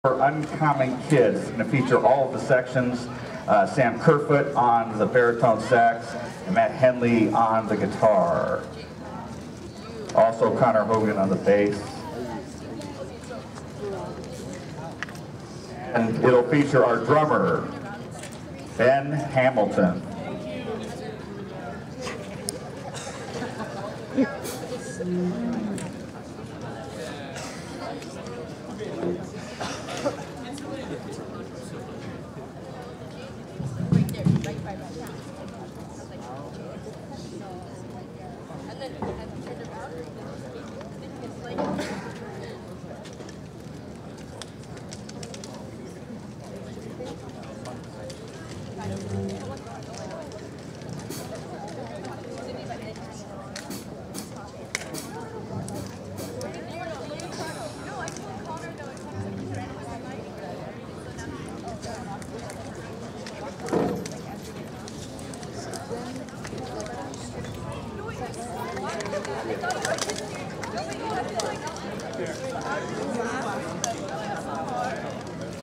For Uncommon Kids, going to feature all of the sections. Sam Kerfoot on the baritone sax and Matt Henley on the guitar. Also Connor Hogan on the bass. And it'll feature our drummer, Ben Hamilton.